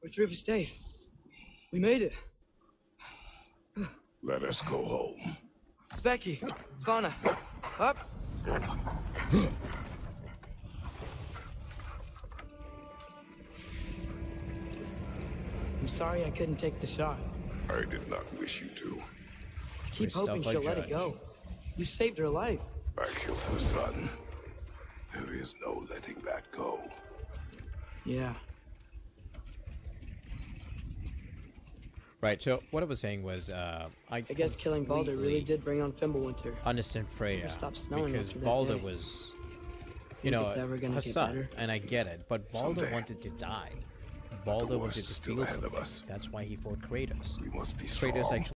We're through for Stave. We made it. Let us go home. It's Becky. Fauna. Up. I'm sorry I couldn't take the shot. I did not wish you to. I keep hoping she'll let it go. You saved her life. I killed her son. There is no letting that go. Yeah. Right, so what I was saying was, I guess killing Balder really did bring on Fimbulwinter. understand Freya, Stop snowing because after that Balder day. was, Think it's ever gonna her get son, better? and I get it, but Balder Someday. wanted to die. Balder worst wanted is to still steal ahead of something. us. That's why he fought Kratos. We must be strong. Kratos actually